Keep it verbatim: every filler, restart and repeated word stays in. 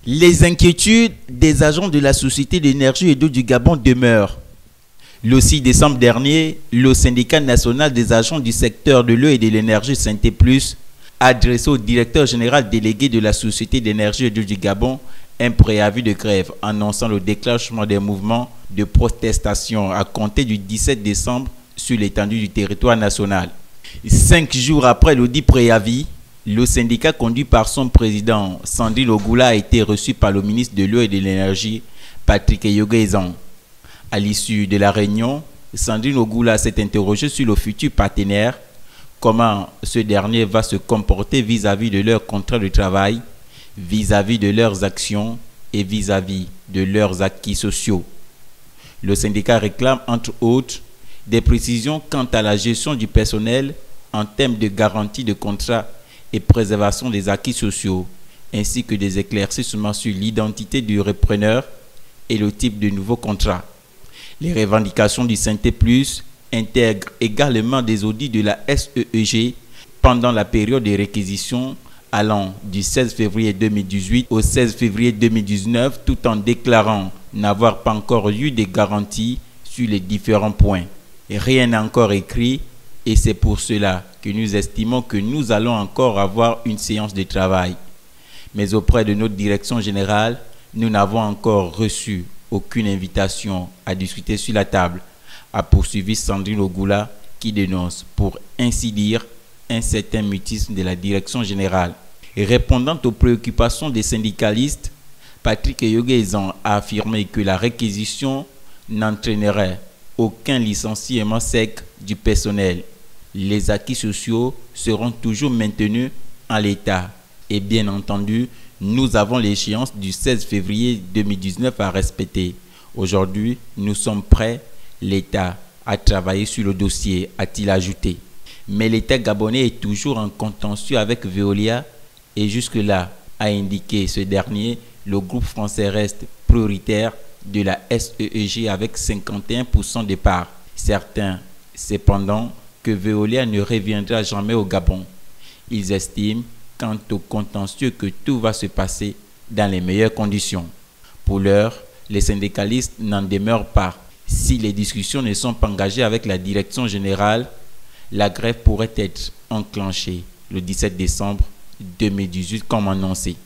Les inquiétudes des agents de la Société d'énergie et d'eau du Gabon demeurent. Le six décembre dernier, le syndicat national des agents du secteur de l'eau et de l'énergie Synthé Plus a adressé au directeur général délégué de la Société d'énergie et d'eau du Gabon un préavis de grève annonçant le déclenchement des mouvements de protestation à compter du dix-sept décembre sur l'étendue du territoire national. Cinq jours après le dit préavis, le syndicat conduit par son président Sandrine Ogoula a été reçu par le ministre de l'eau et de l'énergie Patrick Eyogezan. À l'issue de la réunion, Sandrine Ogoula s'est interrogée sur le futur partenaire, comment ce dernier va se comporter vis-à-vis de leur contrat de travail, vis-à-vis de leurs actions et vis-à-vis de leurs acquis sociaux. Le syndicat réclame entre autres des précisions quant à la gestion du personnel en termes de garantie de contrat et préservation des acquis sociaux, ainsi que des éclaircissements sur l'identité du repreneur et le type de nouveau contrat. Les revendications du Synthé Plus intègrent également des audits de la S E E G pendant la période de réquisition allant du seize février deux mille dix-huit au seize février deux mille dix-neuf, tout en déclarant n'avoir pas encore eu de garanties sur les différents points. Et rien n'est encore écrit et c'est pour cela que nous estimons que nous allons encore avoir une séance de travail. Mais auprès de notre direction générale, nous n'avons encore reçu aucune invitation à discuter sur la table, a poursuivi Sandrine Ogoula qui dénonce, pour ainsi dire, un certain mutisme de la direction générale. Et répondant aux préoccupations des syndicalistes, Patrick Eyogezan a affirmé que la réquisition n'entraînerait aucun licenciement sec du personnel. Les acquis sociaux seront toujours maintenus en l'état. Et bien entendu, nous avons l'échéance du seize février deux mille dix-neuf à respecter. Aujourd'hui, nous sommes prêts, l'État, à travailler sur le dossier, a-t-il ajouté. Mais l'État gabonais est toujours en contentieux avec Veolia et jusque-là, a indiqué ce dernier, le groupe français reste prioritaire de la S E E G avec cinquante et un pour cent des parts. Certains, cependant, que Veolia ne reviendra jamais au Gabon. Ils estiment, quant au contentieux, que tout va se passer dans les meilleures conditions. Pour l'heure, les syndicalistes n'en demeurent pas. Si les discussions ne sont pas engagées avec la direction générale, la grève pourrait être enclenchée le dix-sept décembre deux mille dix-huit comme annoncé.